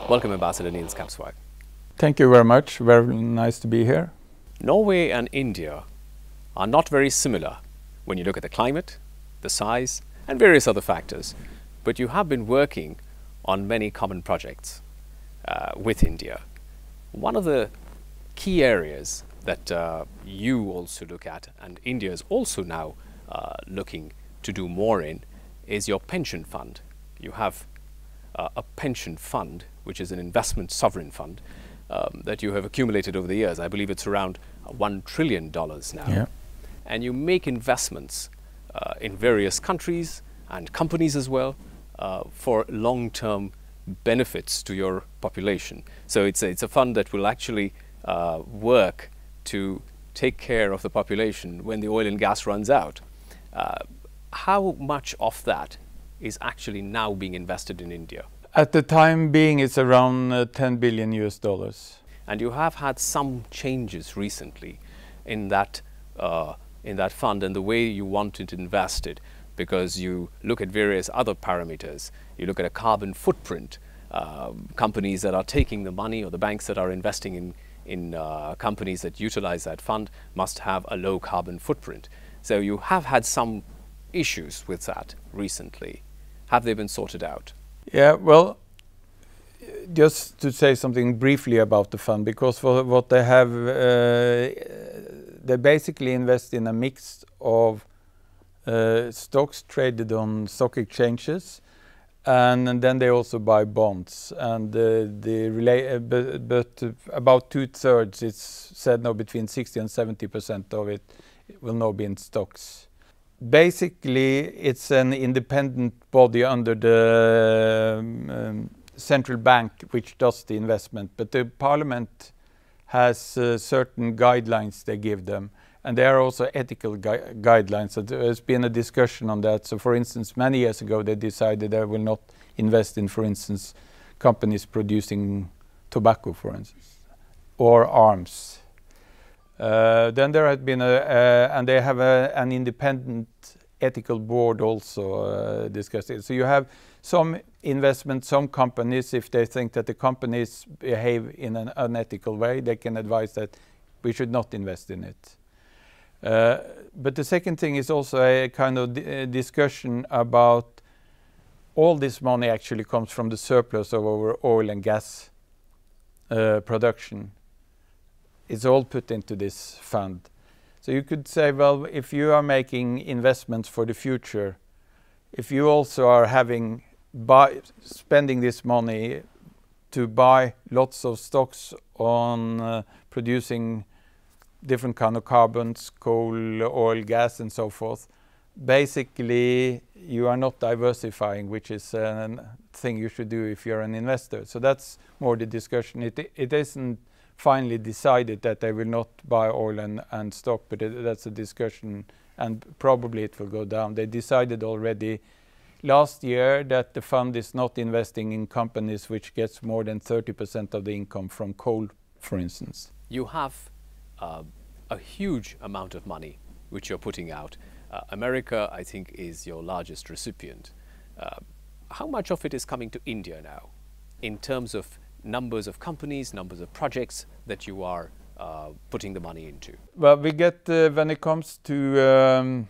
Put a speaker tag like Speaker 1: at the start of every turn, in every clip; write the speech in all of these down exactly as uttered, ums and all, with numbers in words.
Speaker 1: Welcome, Ambassador Nils Kamsvag.
Speaker 2: Thank you very much. Very nice to be here.
Speaker 1: Norway and India are not very similar when you look at the climate, the size, and various other factors. But you have been working on many common projects uh, with India. One of the key areas that uh, you also look at, and India is also now uh, looking to do more in, is your pension fund. You have uh, a pension fund, which is an investment sovereign fund, um, that you have accumulated over the years. I believe it's around one trillion dollars now.
Speaker 2: Yeah.
Speaker 1: And you make investments uh, in various countries and companies as well uh, for long-term benefits to your population. So it's a, it's a fund that will actually uh, work to take care of the population when the oil and gas runs out. Uh, how much of that is actually now being invested in India?
Speaker 2: At the time being, it's around uh, ten billion U S dollars.
Speaker 1: And you have had some changes recently in that uh, in that fund and the way you want it invested, because you look at various other parameters. You look at a carbon footprint. Uh, companies that are taking the money, or the banks that are investing in in uh, companies that utilize that fund, must have a low carbon footprint. So you have had some issues with that recently. Have they been sorted out?
Speaker 2: Yeah, well, just to say something briefly about the fund, because for what they have, uh, they basically invest in a mix of uh, stocks traded on stock exchanges, and, and then they also buy bonds. And uh, the relay, uh, but, but about two thirds, it's said now between sixty and seventy percent of it will now be in stocks. Basically, it's an independent body under the um, um, central bank which does the investment, but the parliament has uh, certain guidelines they give them, and there are also ethical gui guidelines. So there's been a discussion on that. So for instance, many years ago they decided they will not invest in, for instance, companies producing tobacco, for instance, or arms. Uh, then there had been a, uh, and they have a, an independent ethical board also uh, discussed it. So you have some investment, some companies, if they think that the companies behave in an unethical way, they can advise that we should not invest in it. Uh, but the second thing is also a kind of d discussion about all this money actually comes from the surplus of our oil and gas uh, production. It's all put into this fund. So you could say, well, if you are making investments for the future, if you also are having buy, spending this money to buy lots of stocks on uh, producing different kind of carbons, coal, oil, gas, and so forth, basically you are not diversifying, which is a thing you should do if you're an investor. So that's more the discussion. It, it isn't finally decided that they will not buy oil and, and stock, but it, that's a discussion, and probably it will go down. They decided already last year that the fund is not investing in companies which gets more than thirty percent of the income from coal, for instance.
Speaker 1: You have uh, a huge amount of money which you're putting out. Uh, America, I think, is your largest recipient. Uh, how much of it is coming to India now in terms of numbers of companies, numbers of projects that you are uh, putting the money into?
Speaker 2: Well, we get, uh, when it comes to um,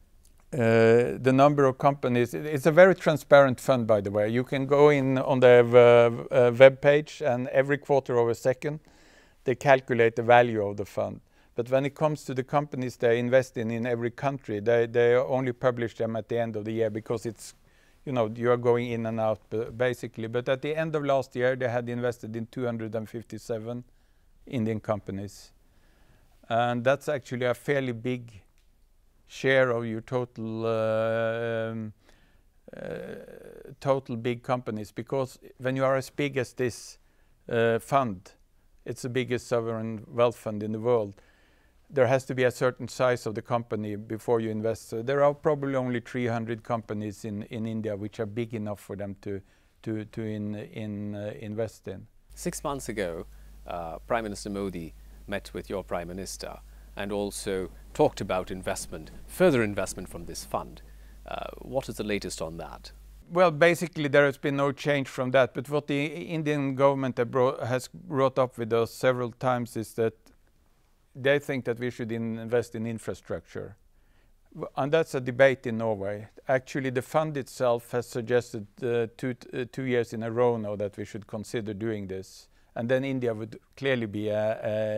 Speaker 2: uh, the number of companies, it's a very transparent fund, by the way. You can go in on their uh, uh, web page, and every quarter of a second they calculate the value of the fund. But when it comes to the companies they invest in in every country, they, they only publish them at the end of the year, because it's, you know, you are going in and out basically. But at the end of last year, they had invested in two hundred fifty-seven Indian companies. And that's actually a fairly big share of your total, uh, um, uh, total big companies. Because when you are as big as this uh, fund, it's the biggest sovereign wealth fund in the world, there has to be a certain size of the company before you invest. So there are probably only three hundred companies in, in India which are big enough for them to, to, to in, in, uh, invest in.
Speaker 1: Six months ago, uh, Prime Minister Modi met with your Prime Minister and also talked about investment, further investment from this fund. Uh, what is the latest on that?
Speaker 2: Well, basically there has been no change from that, but what the Indian government have brought, has brought up with us several times is that they think that we should in invest in infrastructure. And that's a debate in Norway. Actually, the fund itself has suggested uh, two, uh, two years in a row now that we should consider doing this. And then India would clearly be a,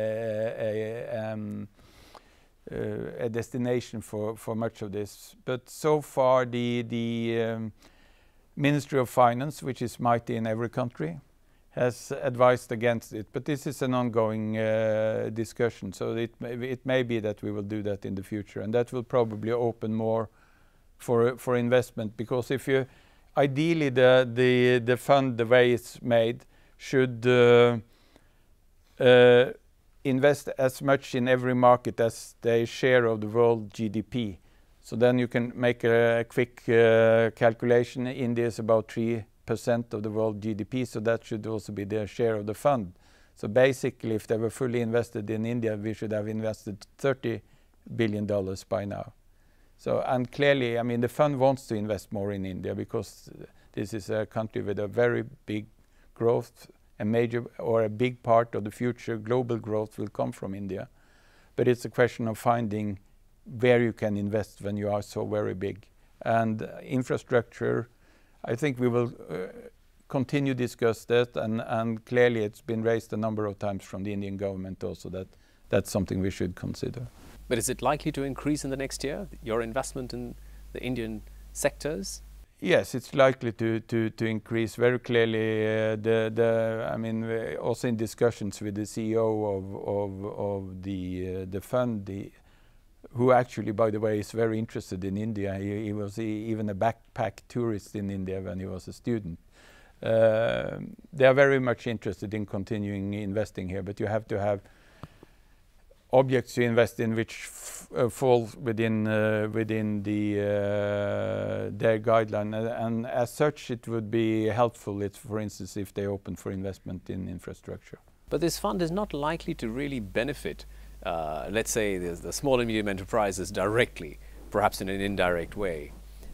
Speaker 2: a, a, um, uh, a destination for, for much of this. But so far, the, the um, Ministry of Finance, which is mighty in every country, has advised against it. But this is an ongoing uh, discussion, so it may, it may be that we will do that in the future, and that will probably open more for for investment. Because if you, ideally, the the the fund, the way it's made, should uh, uh, invest as much in every market as their share of the world G D P. So then you can make a, a quick uh, calculation. India is about three percent of the world G D P, so that should also be their share of the fund. So basically, if they were fully invested in India, we should have invested thirty billion dollars by now. So, and clearly, I mean, the fund wants to invest more in India because this is a country with a very big growth, a major or a big part of the future global growth will come from India. But it's a question of finding where you can invest when you are so very big. And uh, infrastructure, I think we will uh, continue to discuss that, and, and clearly it's been raised a number of times from the Indian government also that that's something we should consider.
Speaker 1: But is it likely to increase in the next year, your investment in the Indian sectors?
Speaker 2: Yes, it's likely to, to, to increase very clearly. Uh, the, the, I mean, uh, also in discussions with the C E O of, of, of the, uh, the fund, the, who actually, by the way, is very interested in India. He, he was even a backpack tourist in India when he was a student. Uh, they are very much interested in continuing investing here, but you have to have objects to invest in which f uh, fall within uh, within the uh, their guideline, and, and as such, it would be helpful. It's, for instance, if they open for investment in infrastructure.
Speaker 1: But this fund is not likely to really benefit. Uh, let's say the, the small and medium enterprises directly, perhaps in an indirect way.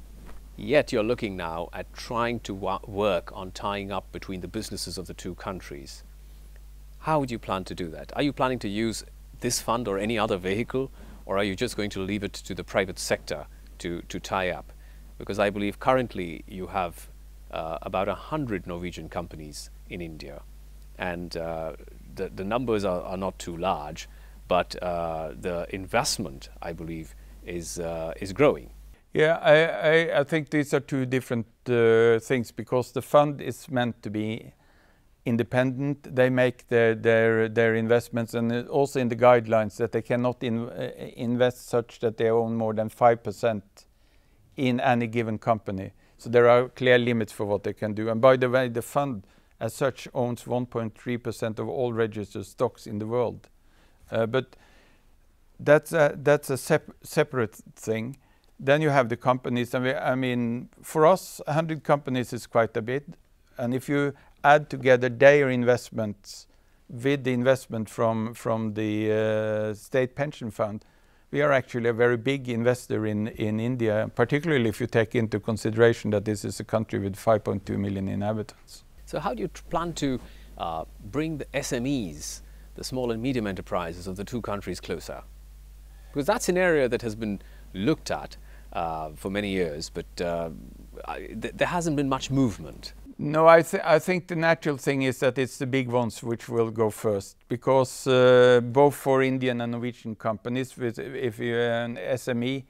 Speaker 1: Yet you're looking now at trying to wa work on tying up between the businesses of the two countries. How would you plan to do that? Are you planning to use this fund or any other vehicle, or are you just going to leave it to the private sector to, to tie up? Because I believe currently you have uh, about a hundred Norwegian companies in India, and uh, the, the numbers are, are not too large. But uh, the investment, I believe, is uh, is growing.
Speaker 2: Yeah, I, I, I think these are two different uh, things, because the fund is meant to be independent. They make their their their investments, and also in the guidelines that they cannot in, uh, invest such that they own more than five percent in any given company. So there are clear limits for what they can do. And by the way, the fund as such owns one point three percent of all registered stocks in the world. Uh, but that's a, that's a sep separate thing. Then you have the companies. And we, I mean, for us, one hundred companies is quite a bit. And if you add together their investments with the investment from, from the uh, state pension fund, we are actually a very big investor in, in India, particularly if you take into consideration that this is a country with five point two million inhabitants.
Speaker 1: So how do you plan to uh, bring the S M Es, the small and medium enterprises of the two countries, closer? Because that's an area that has been looked at uh, for many years, but uh, I, th there hasn't been much movement.
Speaker 2: No, I, th I think the natural thing is that it's the big ones which will go first, because uh, both for Indian and Norwegian companies, with, if you're an S M E,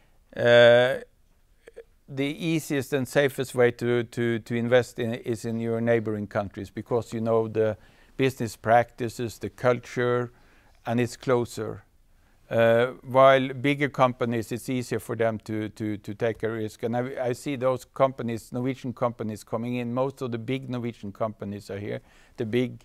Speaker 2: uh, the easiest and safest way to, to, to invest in is in your neighboring countries, because you know the business practices, the culture, and it's closer. Uh, while bigger companies, it's easier for them to, to, to take a risk. And I, I see those companies, Norwegian companies coming in. Most of the big Norwegian companies are here. The big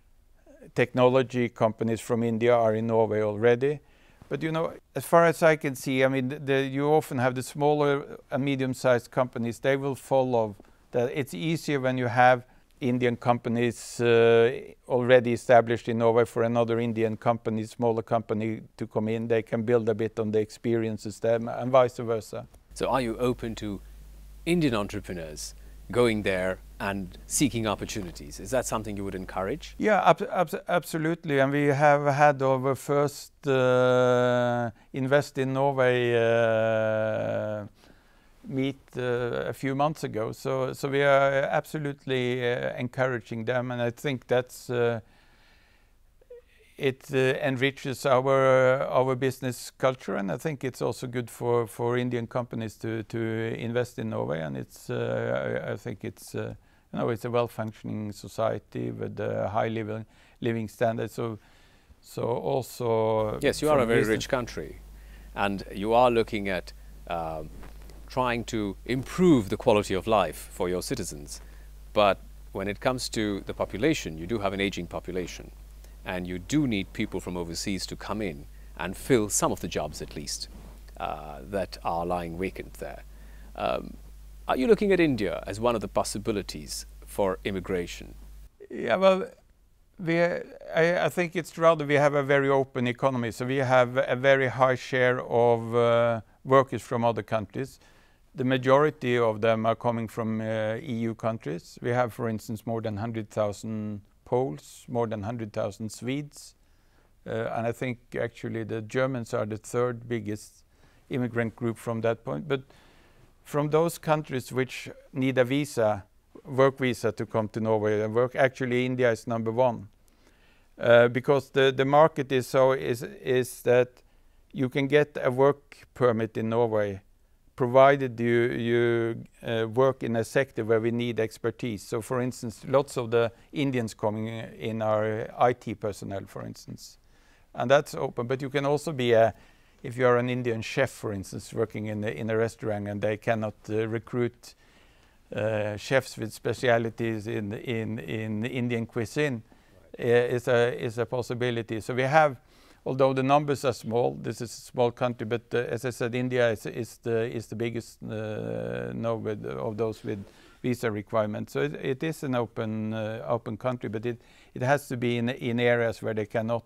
Speaker 2: technology companies from India are in Norway already. But you know, as far as I can see, I mean, the, the, you often have the smaller and medium-sized companies. They will follow that. It's easier when you have Indian companies uh, already established in Norway for another Indian company, smaller company to come in. They can build a bit on the experiences there, and vice versa.
Speaker 1: So are you open to Indian entrepreneurs going there and seeking opportunities? Is that something you would encourage?
Speaker 2: Yeah, ab ab absolutely. And we have had our first uh, Invest in Norway uh, meet uh, a few months ago. So, so we are absolutely uh, encouraging them, and I think that's uh, it uh, enriches our uh, our business culture, and I think it's also good for for Indian companies to to invest in Norway. And it's uh, I, I think it's uh, you know, it's a well-functioning society with uh, high living living standards. So so also
Speaker 1: yes, you are a very rich country, and you are looking at um, trying to improve the quality of life for your citizens. But when it comes to the population, you do have an aging population. And you do need people from overseas to come in and fill some of the jobs, at least, uh, that are lying vacant there. Um, are you looking at India as one of the possibilities for immigration?
Speaker 2: Yeah, well, we, I, I think it's rather we have a very open economy. So we have a very high share of uh, workers from other countries. The majority of them are coming from uh, E U countries. We have, for instance, more than one hundred thousand Poles, more than one hundred thousand Swedes, uh, and I think actually the Germans are the third biggest immigrant group from that point. But from those countries which need a visa, work visa to come to Norway and work, actually India is number one, uh, because the the market is so is is that you can get a work permit in Norway, provided you, you uh, work in a sector where we need expertise. So for instance, lots of the Indians coming in are I T personnel, for instance. And that's open, but you can also be a, if you're an Indian chef, for instance, working in a, in a restaurant and they cannot uh, recruit uh, chefs with specialities in, in, in Indian cuisine, right. uh, is, a, is a possibility. So we have, although the numbers are small, this is a small country, but uh, as I said, India is, is the is the biggest uh, no, with, of those with visa requirements. So it, it is an open uh, open country, but it it has to be in in areas where they cannot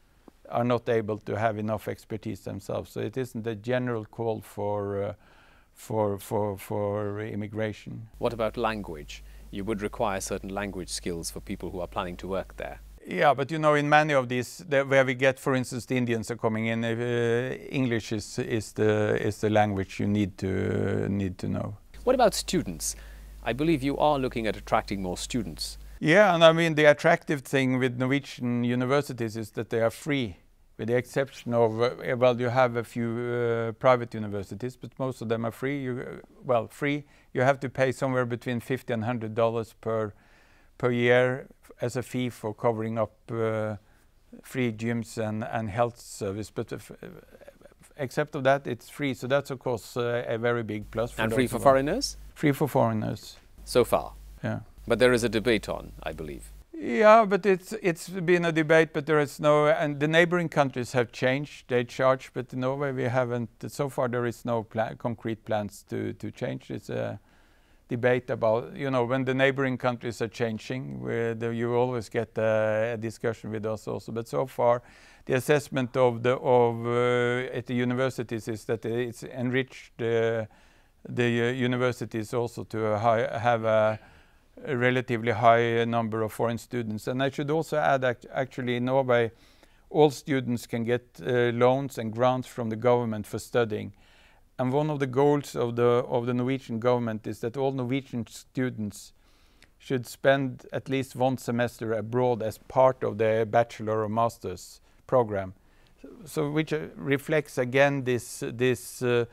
Speaker 2: are not able to have enough expertise themselves. So it isn't a general call for uh, for for for immigration.
Speaker 1: What about language? You would require certain language skills for people who are planning to work there.
Speaker 2: Yeah, but you know, in many of these, the, where we get, for instance, the Indians are coming in, uh, English is is the is the language you need to uh, need to know.
Speaker 1: What about students? I believe you are looking at attracting more students.
Speaker 2: Yeah, and I mean the attractive thing with Norwegian universities is that they are free, with the exception of uh, well, you have a few uh, private universities, but most of them are free. You uh, well, free. You have to pay somewhere between fifty and hundred dollars per per year as a fee for covering up uh, free gyms and, and health service. But if, uh, except of that, it's free. So that's, of course, uh, a very big plus. For
Speaker 1: and free for foreigners?
Speaker 2: Free for foreigners.
Speaker 1: So far?
Speaker 2: Yeah.
Speaker 1: But there is a debate on, I believe.
Speaker 2: Yeah, but it's it's been a debate, but there is no... And the neighboring countries have changed. They charge, but in Norway we haven't... So far there is no pla concrete plans to, to change. It's a debate about, you know, when the neighboring countries are changing, where the, you always get a, a discussion with us also. But so far, the assessment of the of uh, at the universities is that it's enriched uh, the uh, universities also to a high, have a, a relatively high number of foreign students. And I should also add, act actually, in Norway, all students can get uh, loans and grants from the government for studying. And one of the goals of the of the Norwegian government is that all Norwegian students should spend at least one semester abroad as part of their bachelor or master's program. So, so which uh, reflects again this this uh,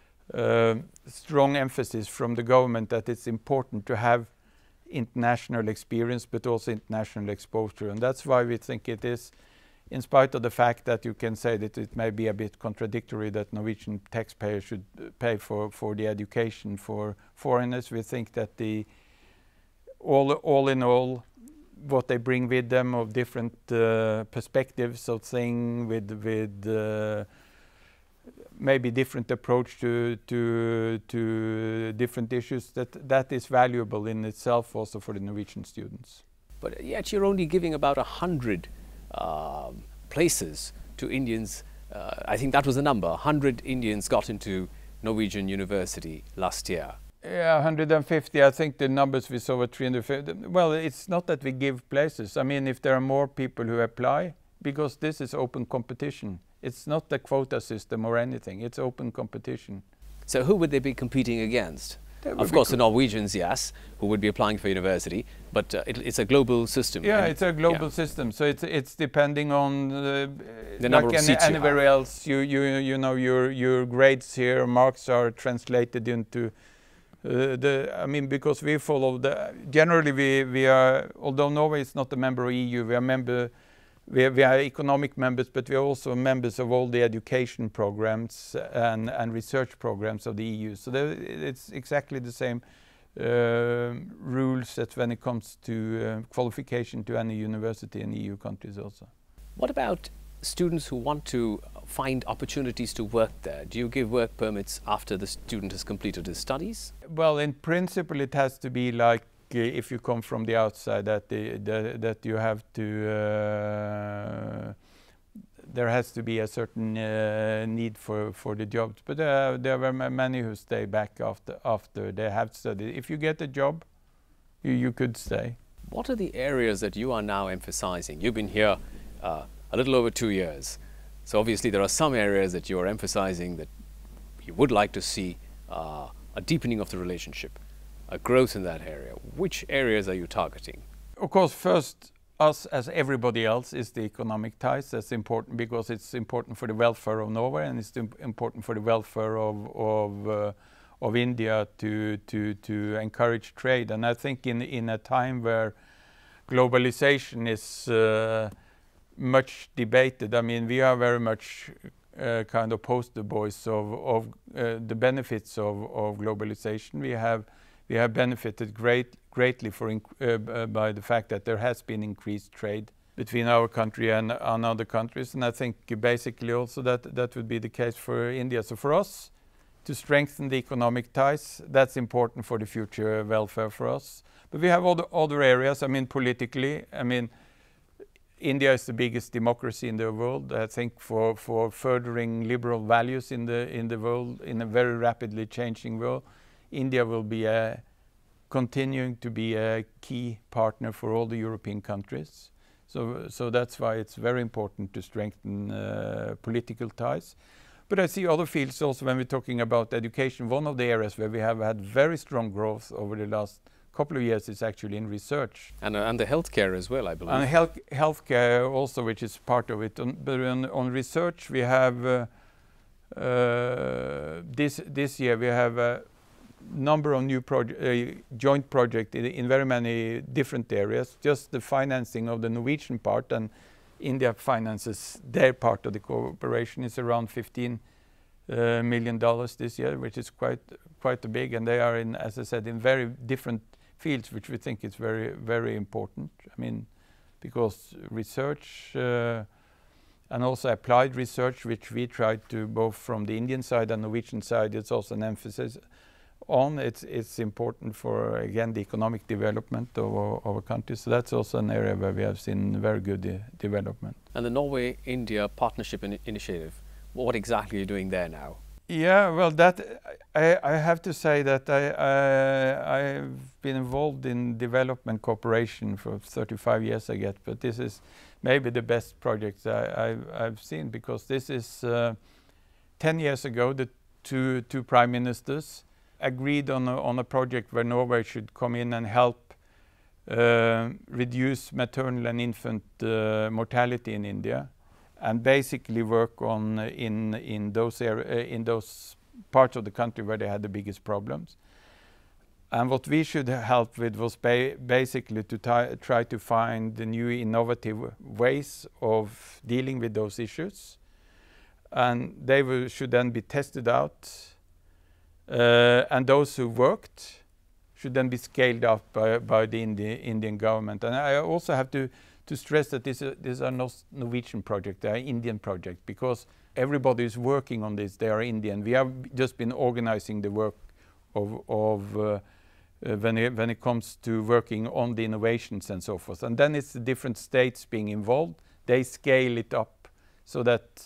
Speaker 2: uh, strong emphasis from the government that it's important to have international experience, but also international exposure. And that's why we think it is, in spite of the fact that you can say that it may be a bit contradictory that Norwegian taxpayers should pay for, for the education for foreigners, we think that the all, all in all, what they bring with them of different uh, perspectives of things, with, with uh, maybe different approach to, to, to different issues, that, that is valuable in itself also for the Norwegian students.
Speaker 1: But yet you're only giving about a hundred Uh, places to Indians. Uh, I think that was the number. one hundred Indians got into Norwegian University last year.
Speaker 2: Yeah, one hundred fifty. I think the numbers we saw were three hundred fifty. Well, it's not that we give places. I mean, if there are more people who apply, because this is open competition. It's not a quota system or anything. It's open competition.
Speaker 1: So who would they be competing against? Of course, the Norwegians, yes, who would be applying for university, but uh, it, it's a global system.
Speaker 2: Yeah, it's a global
Speaker 1: yeah.
Speaker 2: system. So it's it's depending on uh,
Speaker 1: the number
Speaker 2: like
Speaker 1: of seats
Speaker 2: any, anywhere
Speaker 1: you have.
Speaker 2: else. You you you know your your grades here, marks are translated into. Uh, the, I mean, because we follow the, generally we, we are, although Norway is not a member of E U, we are member, we are, we are economic members, but we are also members of all the education programs and, and research programs of the E U. So there, it's exactly the same uh, rules that when it comes to uh, qualification to any university in E U countries also.
Speaker 1: What about students who want to find opportunities to work there? Do you give work permits after the student has completed his studies?
Speaker 2: Well, in principle, it has to be like uh, if you come from the outside, that the, the, that you have to. Uh, there has to be a certain uh, need for for the jobs, but uh, there are many who stay back after after they have studied. If you get a job, you you could stay.
Speaker 1: What are the areas that you are now emphasizing? You've been here uh, a little over two years. So obviously there are some areas that you are emphasizing that you would like to see uh, a deepening of the relationship, a growth in that area. Which areas are you targeting?
Speaker 2: Of course, first, us as everybody else is the economic ties. That's important because it's important for the welfare of Norway and it's important for the welfare of, of, uh, of India to, to, to encourage trade. And I think in, in a time where globalization is uh, much debated. I mean, we are very much uh, kind of poster boys of, of uh, the benefits of, of globalization. We have we have benefited great greatly for inc uh, by the fact that there has been increased trade between our country and, and other countries, and I think basically also that that would be the case for India. So for us to strengthen the economic ties, that's important for the future welfare for us. But we have other other areas. I mean, politically, I mean. India is the biggest democracy in the world. I think for, for furthering liberal values in the in the world, in a very rapidly changing world, India will be a, continuing to be a key partner for all the European countries. So, so that's why it's very important to strengthen uh, political ties. But I see other fields also when we're talking about education. One of the areas where we have had very strong growth over the last couple of years is actually in research.
Speaker 1: And, uh, and the healthcare as well, I believe.
Speaker 2: And health healthcare also, which is part of it. On, but on, on research, we have uh, uh, this this year we have a number of new proje uh, joint projects in, in very many different areas. Just the financing of the Norwegian part, and India finances their part of the cooperation, is around fifteen uh, million dollars this year, which is quite quite big. And they are in, as I said, in very different fields, which we think is very, very important. I mean, because research uh, and also applied research, which we try to, both from the Indian side and Norwegian side, it's also an emphasis on. It's, it's important for, again, the economic development of our, our country. So that's also an area where we have seen very good de development.
Speaker 1: And the Norway-India Partnership in Initiative, what exactly are you doing there now?
Speaker 2: Yeah, well, that I, I have to say that I, I I've been involved in development cooperation for thirty-five years, I guess. But this is maybe the best project I, I've, I've seen, because this is uh, ten years ago. The two two prime ministers agreed on a, on a project where Norway should come in and help uh, reduce maternal and infant uh, mortality in India, and basically work on uh, in in those area, uh, in those parts of the country where they had the biggest problems. And what we should help with was ba basically to try to find the new innovative ways of dealing with those issues, and they will, should then be tested out, uh, and those who worked should then be scaled up by, by the Indi Indian government. And I also have to to stress that this is, these are not Norwegian projects, they are Indian projects, because everybody is working on this, they are Indian. We have just been organizing the work of, of uh, uh, when, it, when it comes to working on the innovations and so forth. And then it's the different states being involved, they scale it up so that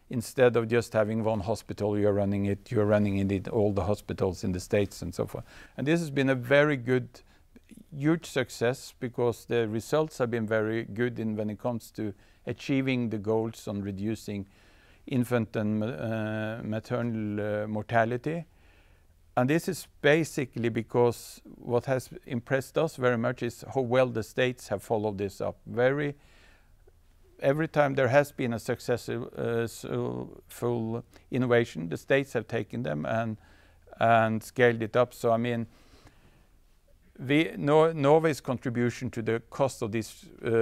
Speaker 2: instead of just having one hospital, you're running it, you're running it in all the hospitals in the States and so forth. And this has been a very good, huge success, because the results have been very good in when it comes to achieving the goals on reducing infant and uh, maternal uh, mortality. And this is basically because what has impressed us very much is how well the states have followed this up. Very, every time there has been a successful uh, so full innovation, the states have taken them and and scaled it up. So I mean, we, Nor Norway's contribution to the cost of these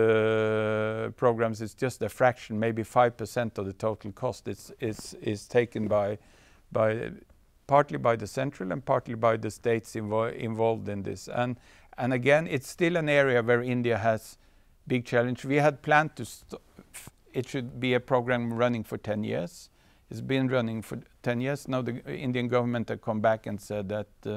Speaker 2: uh, programs is just a fraction, maybe five percent of the total cost. It's is is taken by by. partly by the central and partly by the states invo involved in this. And, and again, it's still an area where India has big challenge. We had planned to, st it should be a program running for ten years. It's been running for ten years. Now the Indian government have come back and said that uh,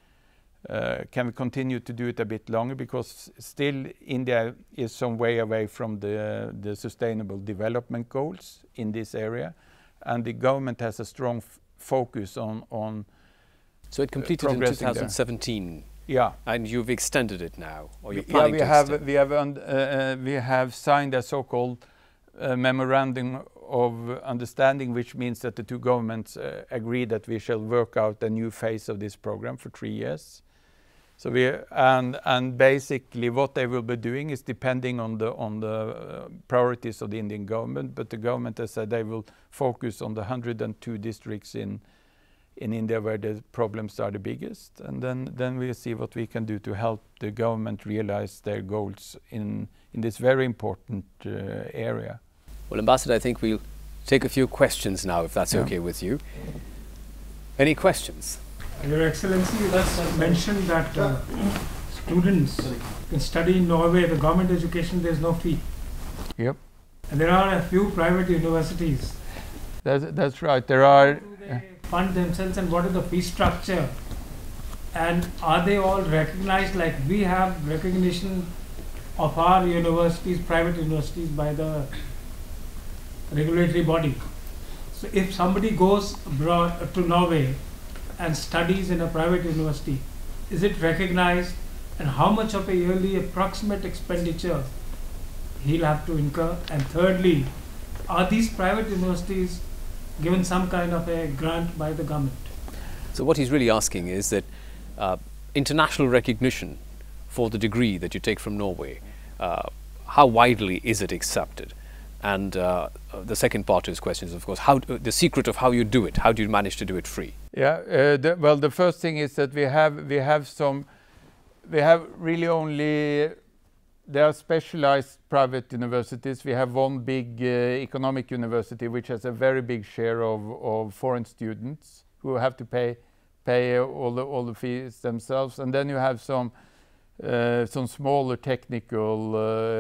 Speaker 2: uh, can we continue to do it a bit longer, because still India is some way away from the, uh, the sustainable development goals in this area. And the government has a strong f focus on on
Speaker 1: so it completed
Speaker 2: uh,
Speaker 1: in two thousand seventeen.
Speaker 2: There. Yeah,
Speaker 1: and you've extended it now, or you're
Speaker 2: we,
Speaker 1: planning
Speaker 2: yeah, we
Speaker 1: to
Speaker 2: have
Speaker 1: extend.
Speaker 2: we have uh, uh, we have signed a so-called uh, memorandum of understanding, which means that the two governments uh, agree that we shall work out a new phase of this program for three years. So we and and basically what they will be doing is depending on the on the uh, priorities of the Indian government. But the government has said they will focus on the one hundred and two districts in in India where the problems are the biggest, and then then we'll see what we can do to help the government realize their goals in in this very important uh, area.
Speaker 1: Well, Ambassador, I think we'll take a few questions now, if that's yeah. okay with you. Any questions?
Speaker 3: Your Excellency, you just mentioned that uh, students can study in Norway, the government education, there's no fee.
Speaker 2: Yep.
Speaker 3: And there are a few private universities.
Speaker 2: That's, that's right. There are.
Speaker 3: How do they fund themselves, and what is the fee structure? And are they all recognized, like we have recognition of our universities, private universities, by the regulatory body? So if somebody goes abroad to Norway and studies in a private university, is it recognized, and how much of a yearly approximate expenditure he'll have to incur? And thirdly, are these private universities given some kind of a grant by the government?
Speaker 1: So what he's really asking is that uh, international recognition for the degree that you take from Norway, uh, how widely is it accepted? And uh, the second part of his question is, of course, how uh, the secret of how you do it. How do you manage to do it free?
Speaker 2: Yeah. Uh, the, well, the first thing is that we have we have some we have really only there are specialized private universities. We have one big uh, economic university which has a very big share of of foreign students who have to pay pay all the all the fees themselves, and then you have some. Uh, some smaller technical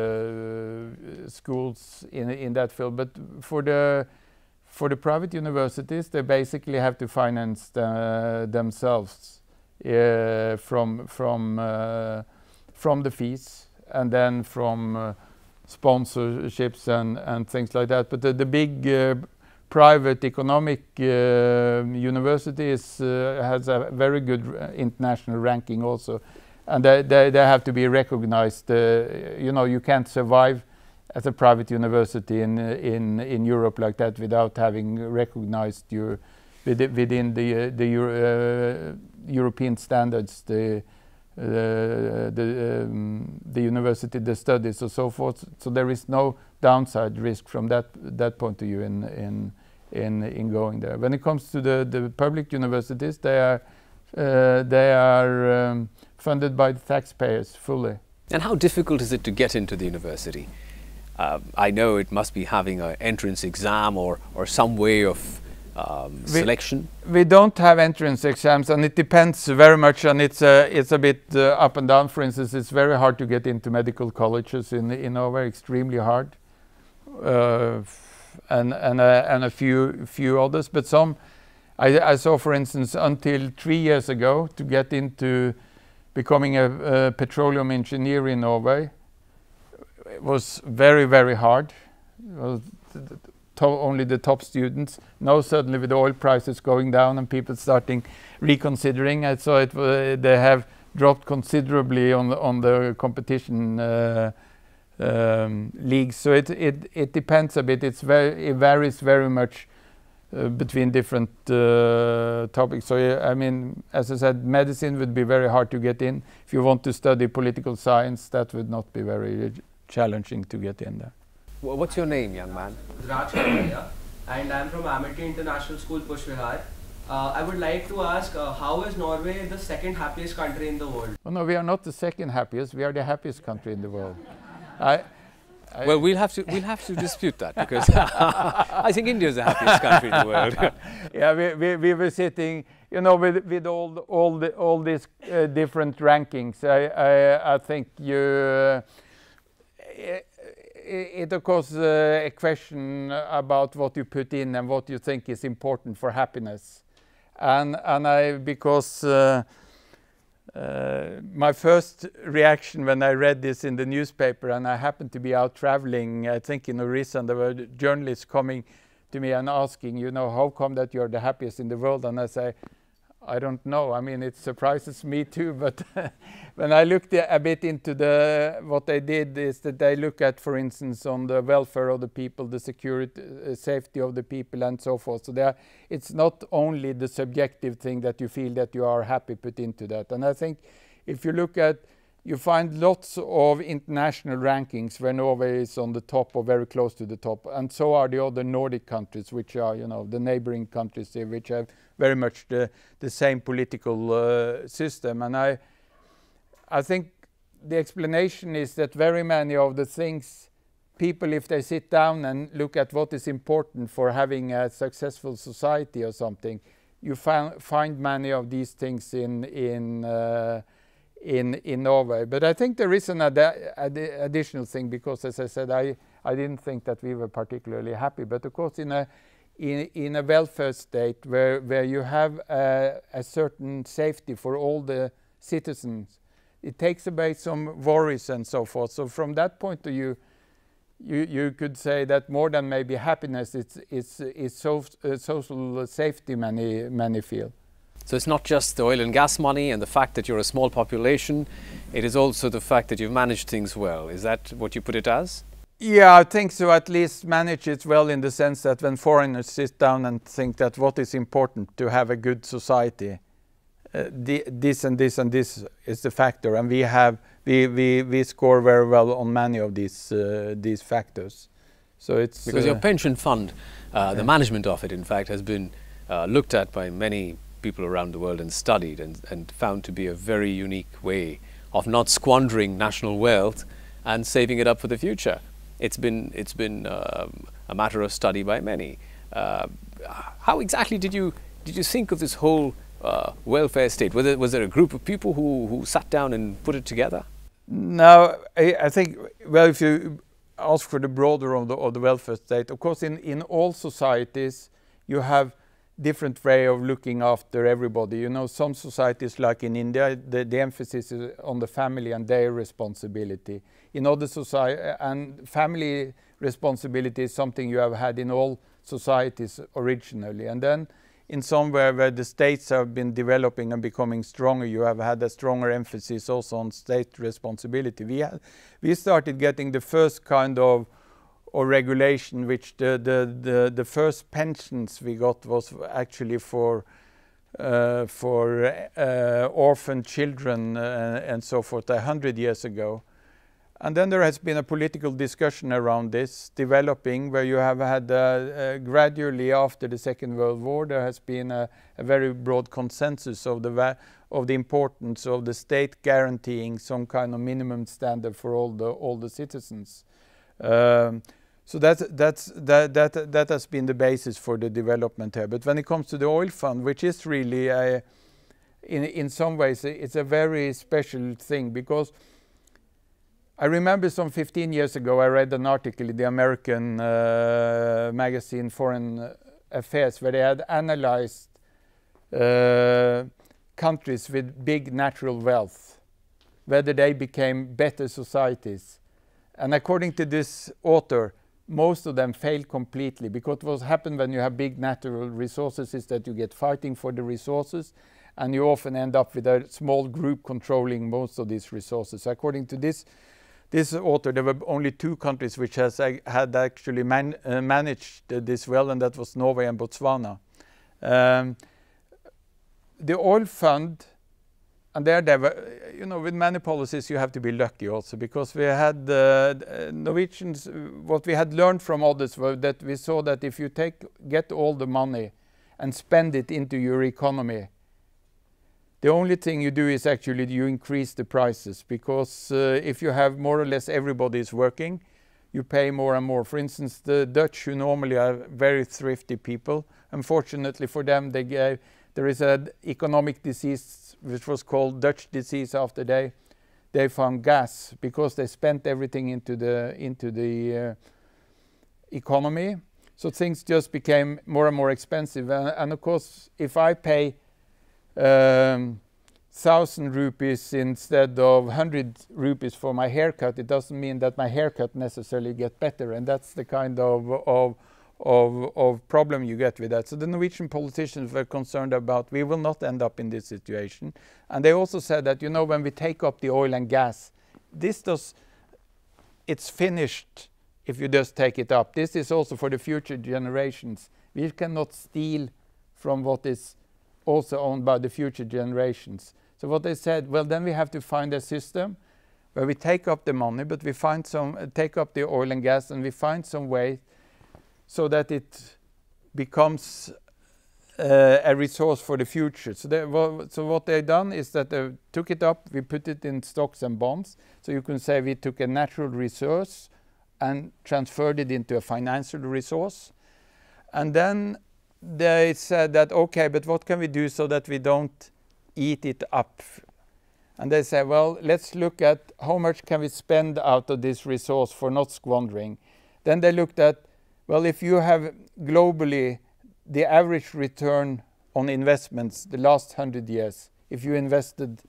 Speaker 2: uh, schools in in that field, but for the for the private universities, they basically have to finance the, themselves uh, from from uh, from the fees, and then from uh, sponsorships and and things like that. But the, the big uh, private economic uh, university is, uh, has a very good international ranking also. And they, they, they have to be recognized. Uh, you know, you can't survive as a private university in in in Europe like that without having recognized your within, within the uh, the Euro, uh, European standards, the uh, the um, the university, the studies, and so forth. So there is no downside risk from that that point of view in in in in going there. When it comes to the the public universities, they are uh, they are. Um, funded by the taxpayers fully.
Speaker 1: And how difficult is it to get into the university? Uh, I know it must be having an entrance exam or, or some way of um, selection.
Speaker 2: We, we don't have entrance exams, and it depends very much, and it's a, it's a bit uh, up and down. For instance, it's very hard to get into medical colleges in, in Norway, extremely hard. Uh, and and, uh, and a few, few others, but some, I, I saw, for instance, until three years ago, to get into becoming a, a petroleum engineer in Norway, it was very, very hard. It was to only the top students. Now suddenly with the oil prices going down and people starting reconsidering, I saw it uh, they have dropped considerably on the, on the competition uh, um, leagues. So it, it it depends a bit. It's very it varies very much uh, between different uh, topics. So I mean, as I said, medicine would be very hard to get in. If you want to study political science, that would not be very challenging to get in there.
Speaker 1: What's your name, young man?
Speaker 4: Raj Kamaria, and I'm from Amity International School, Pushvihar. Uh, I would like to ask, uh, how is Norway the second happiest country in the world?
Speaker 2: Oh, no, we are not the second happiest. We are the happiest country in the world. I, I
Speaker 1: well, we'll have to we'll have to dispute that, because I think India is the happiest country in the world.
Speaker 2: Yeah, we, we we were sitting, you know, with with all the, all the all these uh, different rankings. I I, I think you. Uh, it, it of course uh, a question about what you put in and what you think is important for happiness, and and I because. Uh, Uh, my first reaction when I read this in the newspaper, and I happened to be out traveling, I think in Orissa, and there were journalists coming to me and asking, you know, how come that you're the happiest in the world? And I say, I don't know. I mean, it surprises me too. But when I looked a bit into the what they did is that they look at, for instance, on the welfare of the people, the security, uh, safety of the people, and so forth. So there, it's not only the subjective thing that you feel that you are happy put into that. And I think if you look at, you find lots of international rankings where Norway is on the top or very close to the top, and so are the other Nordic countries, which are, you know, the neighboring countries here, which have very much the the same political uh, system. And I, I think the explanation is that very many of the things people, if they sit down and look at what is important for having a successful society or something, you find find many of these things in in. Uh, In, in Norway. But I think there is an ad ad additional thing, because as I said, I, I didn't think that we were particularly happy. But of course, in a in, in a welfare state where where you have a, a certain safety for all the citizens, it takes away some worries and so forth. So from that point of view, you you could say that more than maybe happiness, it's it's it's so, uh, social safety many many feel.
Speaker 1: So it's not just the oil and gas money and the fact that you're a small population, it is also the fact that you've managed things well. Is that what you put it as?
Speaker 2: Yeah, I think so. At least manage it well, in the sense that when foreigners sit down and think that what is important to have a good society, uh, the, this and this and this is the factor, and we have we we, we score very well on many of these uh, these factors. So it's
Speaker 1: because
Speaker 2: uh,
Speaker 1: your pension fund, uh, the management of it, in fact, has been uh, looked at by many people around the world and studied and, and found to be a very unique way of not squandering national wealth and saving it up for the future. It's been it's been um, a matter of study by many. Uh, how exactly did you did you think of this whole uh, welfare state? Was there, was there a group of people who who sat down and put it together?
Speaker 2: No, I, I think, well, if you ask for the broader of the, of the welfare state, of course, in in all societies you have different way of looking after everybody. You know, some societies, like in India, the, the emphasis is on the family and their responsibility. In other society, and family responsibility is something you have had in all societies originally. And then in somewhere where the states have been developing and becoming stronger, you have had a stronger emphasis also on state responsibility. We had, we started getting the first kind of or regulation, which the, the, the, the first pensions we got was actually for uh, for uh, orphan children uh, and so forth a hundred years ago. And then there has been a political discussion around this developing, where you have had uh, uh, gradually after the Second World War, there has been a, a very broad consensus of the va of the importance of the state guaranteeing some kind of minimum standard for all the all the citizens. Um, So that's, that's, that, that, that has been the basis for the development here. But when it comes to the oil fund, which is really, a, in, in some ways, it's a very special thing, because I remember some fifteen years ago, I read an article in the American uh, magazine Foreign Affairs, where they had analyzed uh, countries with big natural wealth, whether they became better societies. And according to this author, most of them fail completely, because what happens when you have big natural resources is that you get fighting for the resources, and you often end up with a small group controlling most of these resources. According to this this author, there were only two countries which has uh, had actually man, uh, managed uh, this well, and that was Norway and Botswana. Um, the oil fund, and there they were, you know, with many policies you have to be lucky also, because we had uh, Norwegians, what we had learned from others was that we saw that if you take get all the money and spend it into your economy, the only thing you do is actually you increase the prices, because uh, if you have more or less everybody is working, you pay more and more. For instance, the Dutch, who normally are very thrifty people, unfortunately for them, they gave, there is an economic disease which was called Dutch disease after they they found gas, because they spent everything into the into the uh, economy. So things just became more and more expensive, and, and of course, if I pay Um, thousand rupees instead of hundred rupees for my haircut, it doesn't mean that my haircut necessarily get better, and that's the kind of of of, of problem you get with that. So the Norwegian politicians were concerned about we will not end up in this situation, and they also said that, you know, when we take up the oil and gas, this does it's finished if you just take it up. This is also for the future generations. We cannot steal from what is also owned by the future generations. So what they said, well, then we have to find a system where we take up the money, but we find some, uh, take up the oil and gas, and we find some way so that it becomes uh, a resource for the future. So, they, well, so what they've done is that they took it up, we put it in stocks and bonds. So you can say we took a natural resource and transferred it into a financial resource. And then they said that, okay, but what can we do so that we don't eat it up? And they said, well, let's look at how much can we spend out of this resource for not squandering. Then they looked at, well, if you have globally the average return on investments the last hundred years, if you invested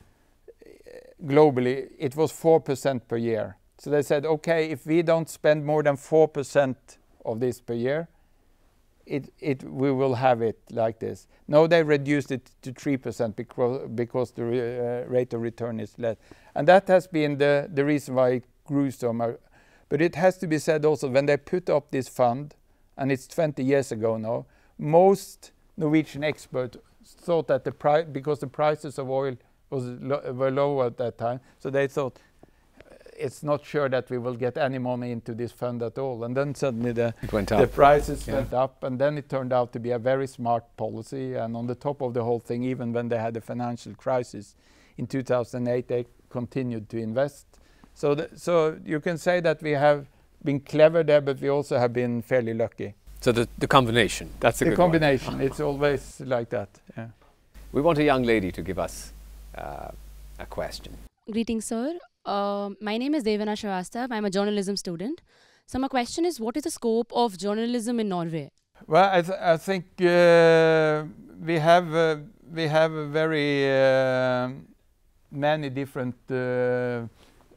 Speaker 2: globally, it was four percent per year. So they said, okay, if we don't spend more than four percent of this per year, It, it, we will have it like this. Now they reduced it to three percent because, because the re, uh, rate of return is less. And that has been the, the reason why it grew so much. But it has to be said also, when they put up this fund, and it's twenty years ago now, most Norwegian experts thought that the price, because the prices of oil was lo were low at that time, so they thought, it's not sure that we will get any money into this fund at all. And then suddenly the,
Speaker 1: it went
Speaker 2: the
Speaker 1: up.
Speaker 2: prices
Speaker 1: Yeah.
Speaker 2: went up, and then it turned out to be a very smart policy. And on the top of the whole thing, even when they had the financial crisis in two thousand eight, they continued to invest. So, th so you can say that we have been clever there, but we also have been fairly lucky.
Speaker 1: So the, the combination, that's a
Speaker 2: The
Speaker 1: good
Speaker 2: combination,
Speaker 1: one.
Speaker 2: it's always like that. Yeah.
Speaker 1: We want a young lady to give us uh, a question.
Speaker 5: Greetings, sir. Uh, my name is Devana Srivastav. I'm a journalism student. So my question is, what is the scope of journalism in Norway?
Speaker 2: Well, I, th I think uh, we have uh, we have a very uh, many different uh,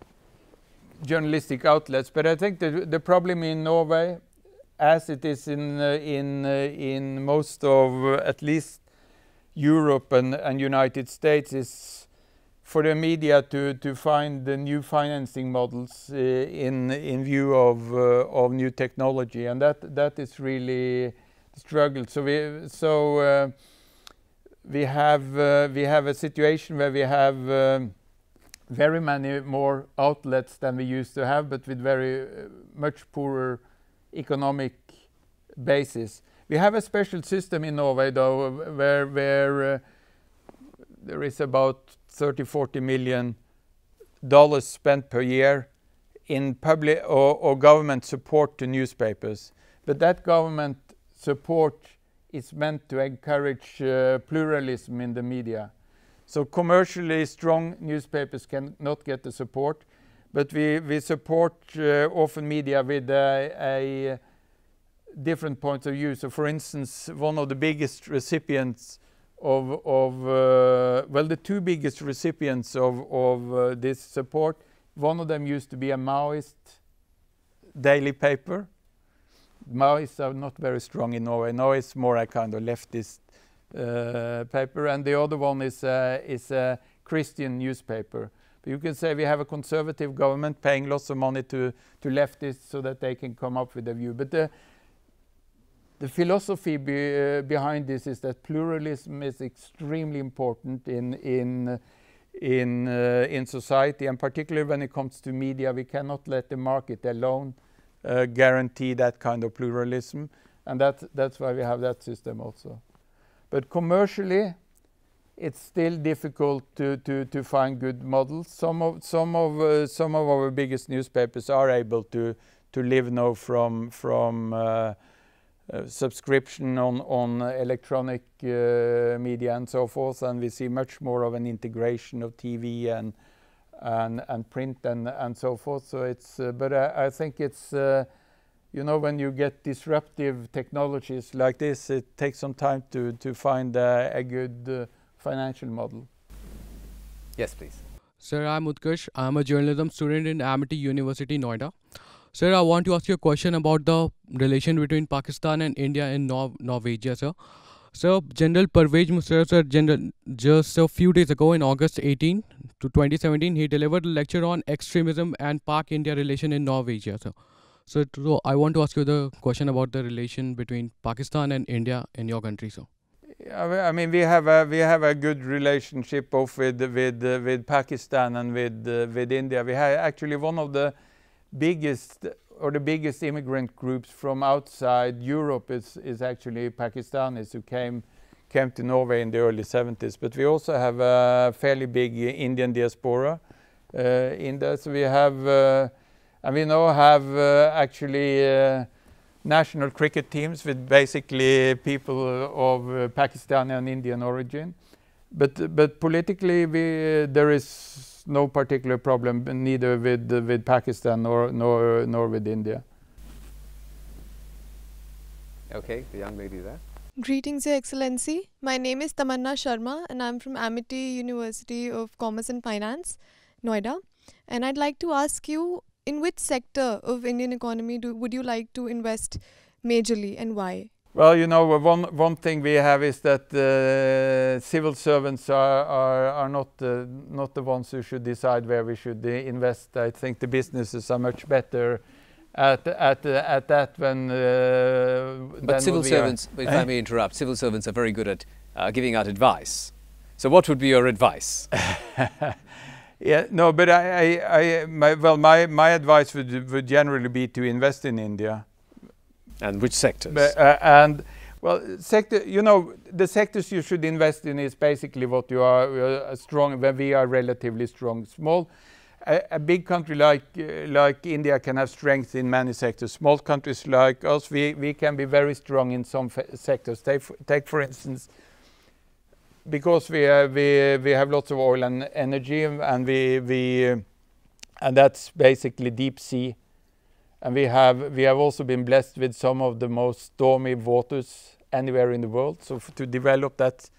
Speaker 2: journalistic outlets, but I think the the problem in Norway, as it is in uh, in uh, in most of uh, at least Europe and and United States, is for the media to to find the new financing models uh, in in view of uh, of new technology, and that that is really the struggle. So we so uh, we have uh, we have a situation where we have um, very many more outlets than we used to have, but with very uh, much poorer economic basis. We have a special system in Norway, though, where where uh, there is about thirty, forty million dollars spent per year in public or, or government support to newspapers. But that government support is meant to encourage uh, pluralism in the media. So commercially strong newspapers cannot get the support, but we, we support uh, often media with a, a different points of view. So for instance, one of the biggest recipients of, of uh, well, the two biggest recipients of, of uh, this support, one of them used to be a Maoist daily paper, Maoists are not very strong in Norway. Now it's more a kind of leftist uh, paper, and the other one is uh, is a Christian newspaper. But you can say we have a conservative government paying lots of money to to leftists so that they can come up with a view. But the the philosophy be, uh, behind this is that pluralism is extremely important in in in uh, in society, and particularly when it comes to media. We cannot let the market alone uh, guarantee that kind of pluralism, and that that's why we have that system also. But commercially, it's still difficult to to to find good models. Some of some of uh, some of our biggest newspapers are able to to live now from from uh, uh, subscription on on electronic uh, media and so forth, and we see much more of an integration of T V and and and print and and so forth. So it's uh, but I, I think it's uh, you know, when you get disruptive technologies like this, it takes some time to to find uh, a good uh, financial model.
Speaker 1: Yes, please.
Speaker 6: Sir, I'm Utkarsh. I'm a journalism student in Amity University, Noida. Sir, I want to ask you a question about the relation between Pakistan and India in Nor Norwegia, sir. So, General Pervez Musharraf, sir, General, just a few days ago in August eighteenth to twenty seventeen, he delivered a lecture on extremism and Pak-India relation in Norwegia, sir. So, so, I want to ask you the question about the relation between Pakistan and India in your country, sir.
Speaker 2: I mean, we have a we have a good relationship both with with uh, with Pakistan and with uh, with India. We have actually one of the biggest or the biggest immigrant groups from outside Europe is is actually Pakistanis who came came to Norway in the early seventies. But we also have a fairly big Indian diaspora uh, in there. So we have uh, and we now have uh, actually. Uh, national cricket teams with basically people of uh, Pakistani and Indian origin, but but politically we uh, there is no particular problem neither with uh, with Pakistan nor nor nor with India.
Speaker 1: Okay, the young lady there.
Speaker 7: Greetings, Your Excellency. My name is Tamanna Sharma and I'm from Amity University of Commerce and Finance, Noida. And I'd like to ask you, in which sector of Indian economy do, would you like to invest majorly and why?
Speaker 2: Well, you know, one one thing we have is that uh, civil servants are are, are not uh, not the ones who should decide where we should uh, invest. I think the businesses are much better at at uh, at that when. Uh,
Speaker 1: but civil servants, if I may interrupt, civil servants are very good at uh, giving out advice. So, what would be your advice?
Speaker 2: Yeah, no, but I, I, I my, well, my, my advice would, would generally be to invest in India.
Speaker 1: And which sectors?
Speaker 2: But, uh, and, well, sector, you know, the sectors you should invest in is basically what you are uh, strong, where we are relatively strong. Small, a, a big country like, uh, like India can have strength in many sectors. Small countries like us, we, we can be very strong in some sectors. Take, take, for instance, because we have, we we have lots of oil and energy, and we we uh, and that's basically deep sea, and we have we have also been blessed with some of the most stormy waters anywhere in the world. So f to develop that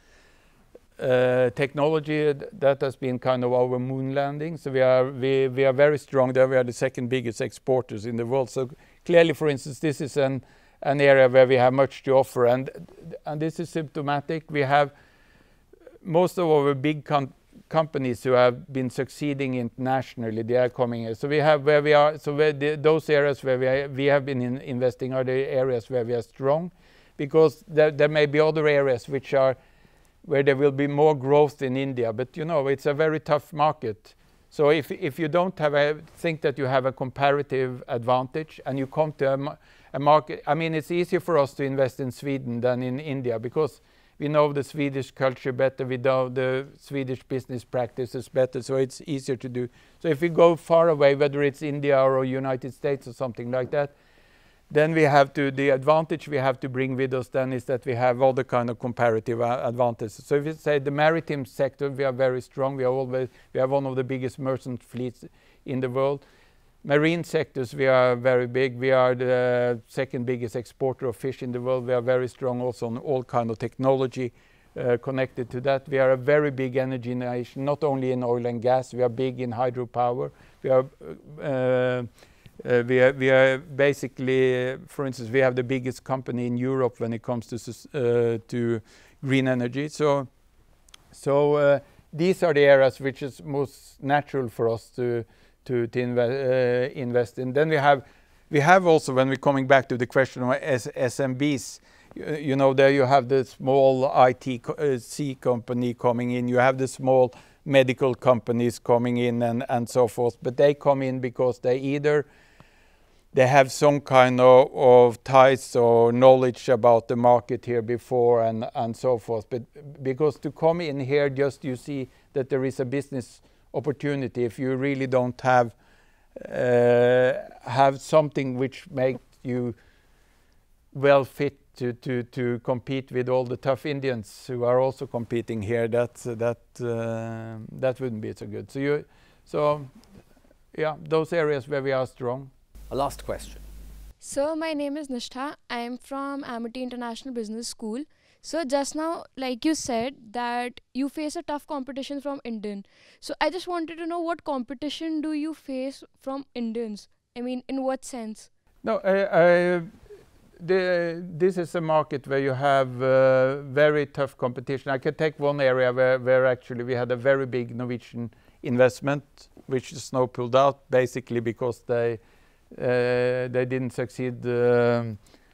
Speaker 2: uh, technology, that has been kind of our moon landing. So we are we we are very strong there. We are the second biggest exporters in the world. So clearly, for instance, this is an an area where we have much to offer, and and this is symptomatic. We have most of our big com companies who have been succeeding internationally, they are coming here. So we have where we are, so where the, those areas where we, are, we have been in investing are the areas where we are strong, because there, there may be other areas which are, where there will be more growth in India, but you know, it's a very tough market. So if, if you don't have a, think that you have a comparative advantage and you come to a, a market, I mean, it's easier for us to invest in Sweden than in India, because we know the Swedish culture better, we know the Swedish business practices better, so it's easier to do. So if we go far away, whether it's India or United States or something like that, then we have to, the advantage we have to bring with us then is that we have all the kind of comparative uh, advantages. So if you say the maritime sector, we are very strong, we are always, we have one of the biggest merchant fleets in the world. Marine sectors, we are very big. We are the second biggest exporter of fish in the world. We are very strong also on all kind of technology uh, connected to that. We are a very big energy nation, not only in oil and gas. We are big in hydropower. We are uh, Uh, we are, we are basically, uh, for instance, we have the biggest company in Europe when it comes to uh, to green energy. So, so uh, these are the areas which is most natural for us to to, to inve uh, invest in. Then we have we have also, when we're coming back to the question of S M Bs, you, you know, there you have the small I T co uh, C company coming in. You have the small medical companies coming in and and so forth. But they come in because they either they have some kind of, of ties or knowledge about the market here before and, and so forth. But because to come in here, just you see that there is a business opportunity if you really don't have uh, have something which makes you well fit to, to, to compete with all the tough Indians who are also competing here, that, that, uh, that wouldn't be so good. So, you, so yeah, those areas where we are strong.
Speaker 1: A last question.
Speaker 8: So my name is Nishtha. I am from Amity International Business School. So just now, like you said, that you face a tough competition from Indian. So I just wanted to know, what competition do you face from Indians? I mean, in what sense?
Speaker 2: No, I, I, the, this is a market where you have uh, very tough competition. I can take one area where, where actually we had a very big Norwegian investment, which is now pulled out, basically because they Uh, they didn't succeed um,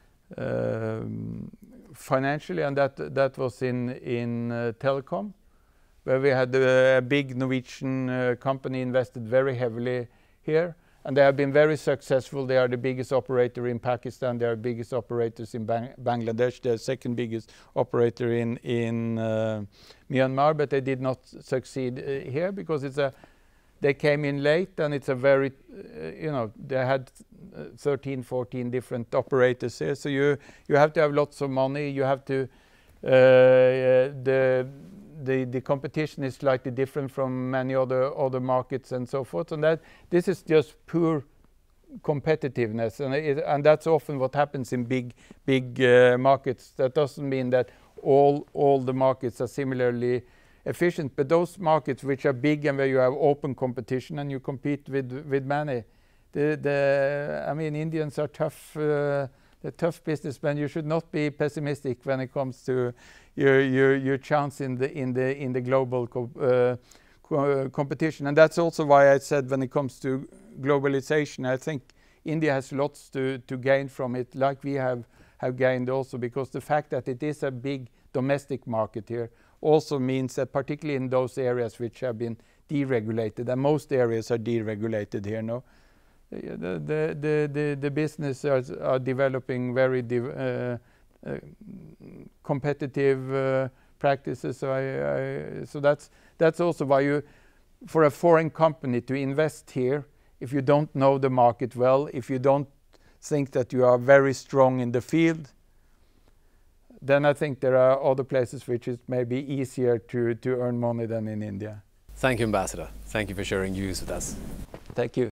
Speaker 2: um, financially, and that that was in in uh, telecom, where we had uh, a big Norwegian uh, company invested very heavily here, and they have been very successful. They are the biggest operator in Pakistan. They are the biggest operators in Bang Bangladesh. They're the second biggest operator in in uh, Myanmar, but they did not succeed uh, here because it's a they came in late, and it's a very, uh, you know, they had uh, thirteen, fourteen different operators here. So you you have to have lots of money. You have to uh, the the the competition is slightly different from many other other markets and so forth. And that this is just pure competitiveness, and it, and that's often what happens in big big uh, markets. That doesn't mean that all all the markets are similarly efficient, but those markets which are big and where you have open competition and you compete with with many, the the I mean, Indians are tough, uh, they're tough businessmen. You should not be pessimistic when it comes to your your your chance in the in the in the global co uh, co competition. And that's also why I said, when it comes to globalization, I think India has lots to to gain from it, like we have have gained also, because the fact that it is a big domestic market here also means that, particularly in those areas which have been deregulated, and most areas are deregulated here, no, the the the the, the business are, are developing very de uh, uh, competitive uh, practices. So I, I so that's that's also why you, for a foreign company to invest here, if you don't know the market well, if you don't think that you are very strong in the field, then I think there are other places which is maybe easier to, to earn money than in India.
Speaker 1: Thank you, Ambassador. Thank you for sharing views with us.
Speaker 2: Thank you.